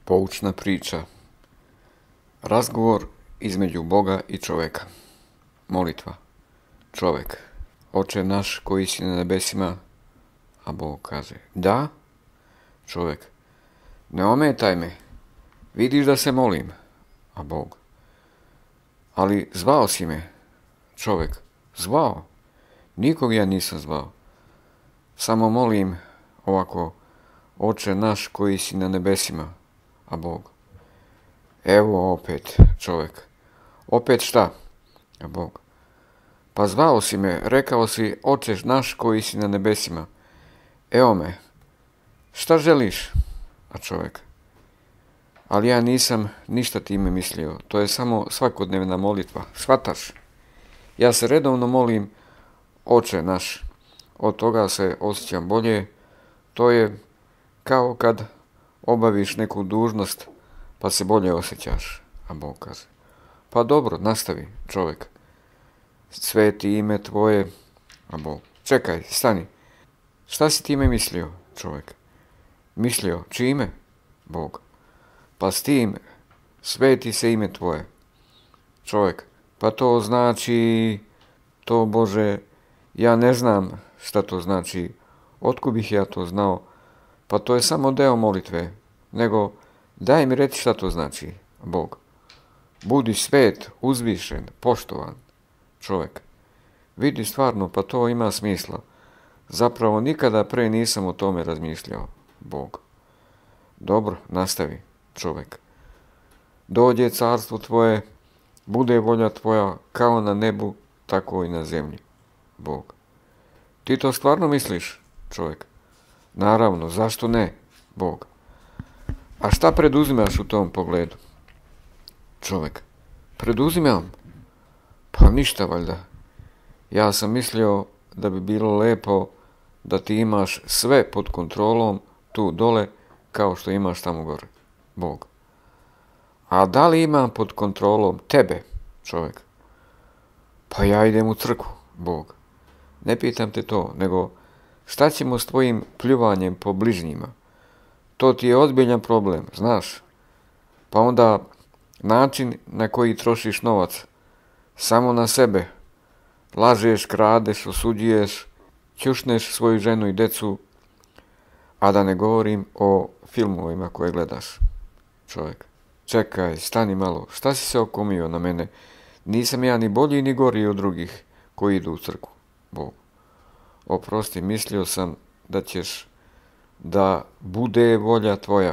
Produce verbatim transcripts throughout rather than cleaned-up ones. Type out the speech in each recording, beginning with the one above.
Poučna priča. Razgovor između Boga i čoveka. Molitva. Čovek. Oče naš koji si na nebesima, a Bog kaže da. Čovek. Ne ometaj me, vidiš da se molim, a Bog. Ali zvao si me. Čovek. Zvao. Nikog ja nisam zvao. Samo molim ovako, Oče naš koji si na nebesima, a Bog. Evo opet čovjek. Opet šta? A Bog. Pa zvao si me, rekao si, Oče naš koji si na nebesima. Evo me. Šta želiš? A čovjek. Ali ja nisam ništa time mislio. To je samo svakodnevna molitva. Shvataš? Ja se redovno molim, Oče naš. Od toga se osjećam bolje. To je kao kad obaviš neku dužnost, pa se bolje osjećaš, a Bog kaže. Pa dobro, nastavi, čovjek. Sveti ime tvoje, a Bog. Čekaj, stani. Šta si time mislio, čovjek? Mislio, čime? Bog. Pa s tim, sveti se ime tvoje. Čovjek. Pa to znači, to Bože, ja ne znam šta to znači. Otkud bih ja to znao? Pa to je samo deo molitve, nego daj mi reći šta to znači, Bog. Budi svet, uzvišen, poštovan, čovjek. Vidi stvarno, pa to ima smisla. Zapravo nikada pre nisam o tome razmišljao, Bog. Dobro, nastavi, čovjek. Dođe carstvo tvoje, bude volja tvoja kao na nebu, tako i na zemlji, Bog. Ti to stvarno misliš, čovjek? Naravno, zašto ne, Bog? A šta preduzimaš u tom pogledu? Čovjek. Preduzimam? Pa ništa valjda. Ja sam mislio da bi bilo lepo da ti imaš sve pod kontrolom tu dole kao što imaš tamo gore, Bog. A da li imam pod kontrolom tebe, čovjek? Pa ja idem u crkvu, Bog. Ne pitam te to, nego šta ćemo s tvojim pljuvanjem po bližnjima? To ti je ozbiljan problem, znaš. Pa onda način na koji trošiš novac. Samo na sebe. Lažeš, kradeš, osuđuješ, ćušneš svoju ženu i decu, a da ne govorim o filmovima koje gledaš. Čovjek. Čekaj, stani malo. Šta si se okomio na mene? Nisam ja ni bolji ni gori od drugih koji idu u crkvu, Bog. Oprosti, mislio sam da ćeš da bude volja tvoja.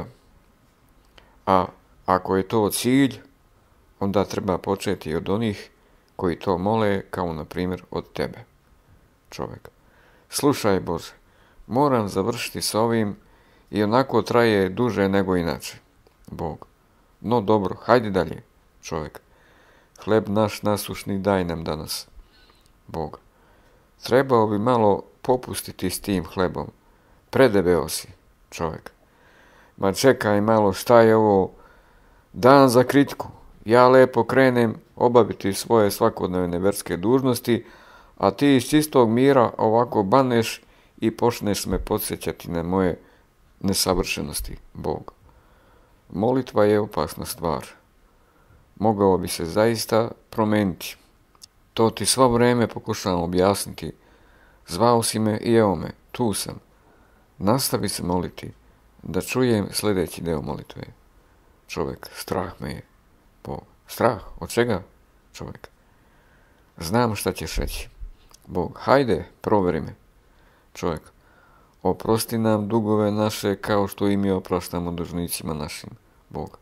A ako je to cilj, onda treba početi od onih koji to mole, kao na primjer od tebe, čovjek. Slušaj, Bože, moram završiti s ovim i onako traje duže nego inače, Bog. No dobro, hajde dalje, čovjek. Hleb naš nasušni daj nam danas, Bog. Trebao bi malo popustiti s tim hlebom. Predebeo si, čovjek. Ma čekaj malo, šta je ovo? Dan za kritiku. Ja lepo krenem obaviti svoje svakodnevne verske dužnosti, a ti iz čistog mira ovako baneš i počneš me podsjećati na moje nesavršenosti, Bog. Molitva je opasna stvar. Mogao bi se zaista promeniti. To ti svo vrijeme pokušavam objasniti. Zvao si me i evo me, tu sam. Nastavi se moliti, da čujem sljedeći deo molitve. Čovjek, strah me je. Bog. Strah? Od čega? Čovjek. Znam šta ćeš reći. Bog. Hajde, proveri me. Čovjek. Oprosti nam dugove naše kao što i mi opraštamo dužnicima našim. Bog.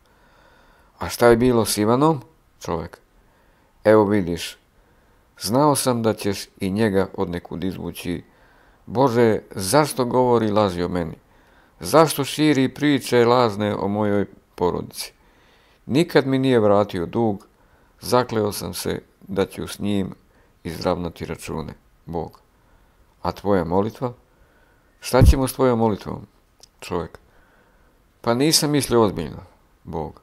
A šta je bilo s Ivanom? Čovjek. Evo vidiš. Znao sam da ćeš i njega odnekud izvući. Bože, zašto govori laži o meni? Zašto širi priče lazne o mojoj porodici? Nikad mi nije vratio dug, zakleo sam se da ću s njim izravnati račune, Bog. A tvoja molitva? Šta ćemo s tvojom molitvom, čovjek? Pa nisam mislio ozbiljno, Bog.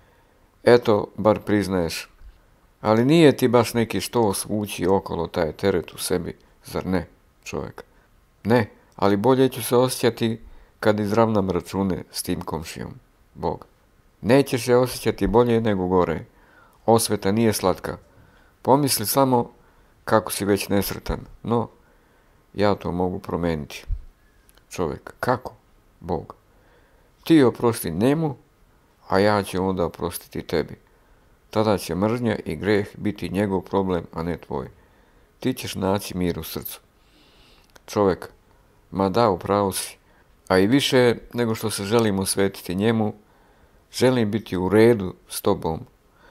Eto, bar priznaješ. Ali nije ti baš neki što svući okolo taj teret u sebi, zar ne, čovjek? Ne, ali bolje ću se osjećati kad izravnam račune s tim komšijom, Bog. Nećeš se osjećati bolje nego gore. Osveta nije slatka. Pomisli samo kako si već nesretan, no ja to mogu promijeniti. Čovjek, kako? Bog. Ti oprosti njemu, a ja ću onda oprostiti tebi. Tada će mržnja i greh biti njegov problem, a ne tvoj. Ti ćeš naći mir u srcu. Čovjek, ma da, upravo si, a i više nego što se želim osvetiti njemu, želim biti u redu s tobom.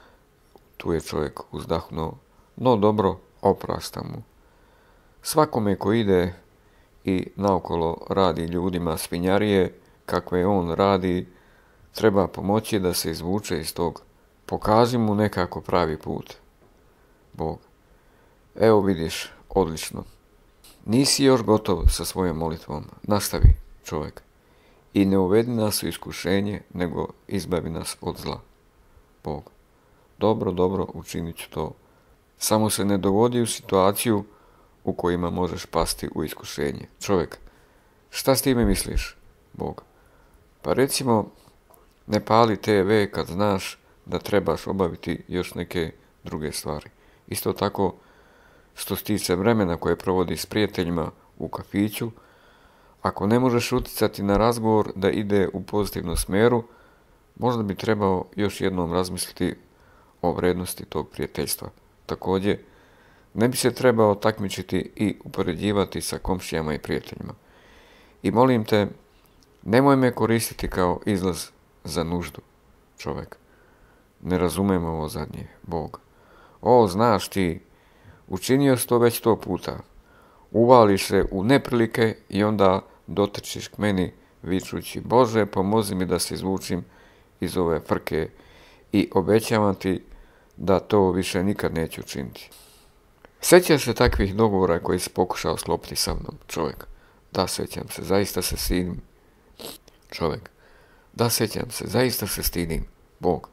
Tu je čovjek uzdahnuo, no dobro, opraštam mu. Svakome ko ide i naokolo radi ljudima svinjarije, kakve on radi, treba pomoći da se izvuče iz tog. Pokaži mu nekako pravi put. Bog. Evo vidiš, odlično. Nisi još gotov sa svojom molitvom. Nastavi, čovjek. I ne uvedi nas u iskušenje, nego izbavi nas od zla. Bog. Dobro, dobro, učinit ću to. Samo se ne dovodi u situaciju u kojima možeš pasti u iskušenje. Čovjek. Šta s time misliš? Bog. Pa recimo, ne pali te ve kad znaš da trebaš obaviti još neke druge stvari. Isto tako, što se tiče vremena koje provodi s prijateljima u kafiću, ako ne možeš utjecati na razgovor da ide u pozitivnom smjeru, možda bi trebao još jednom razmisliti o vrednosti tog prijateljstva. Također, ne bi se trebao takmičiti i upoređivati sa komšijama i prijateljima. I molim te, nemoj me koristiti kao izlaz za nuždu, čovjek. Ne razumijem ovo zadnje, Bog. O, znaš ti, učinio si to već sto puta. Uvališ se u neprilike i onda dotrčiš k meni vičući, Bože, pomozi mi da se izvučim iz ove frke i obećavam ti da to više nikad neću učiniti. Sjećaš se takvih dogovora koji si pokušao sklopiti sa mnom, čovjek? Da, sjećam se, zaista se stidim. Čovjek. Da, sjećam se, zaista se stidim. Bog.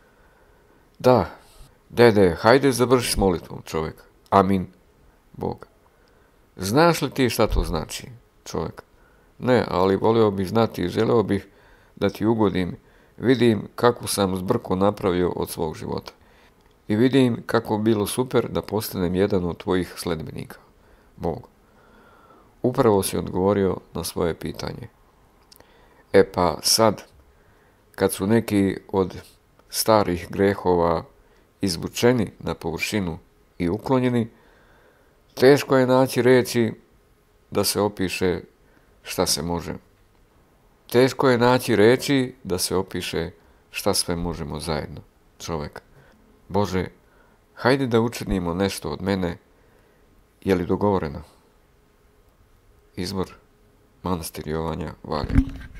Da, dede, hajde završi s molitvom, čovjek. Amin. Bog. Znaš li ti šta to znači, čovjek? Ne, ali volio bih znati i želeo bih da ti ugodim. Vidim kako sam zbrku napravio od svog života. I vidim kako bi bilo super da postanem jedan od tvojih sledbenika. Bog. Upravo si odgovorio na svoje pitanje. E pa sad, kad su neki od starih grehova izvučeni na površinu i uklonjeni, teško je naći riječi da se opiše šta se može. Teško je naći riječi da se opiše šta sve možemo zajedno, čovjek. Bože, hajde da učinimo nešto od mene, je li dogovoreno? Izvor Manastir Jovanja, Valjevo.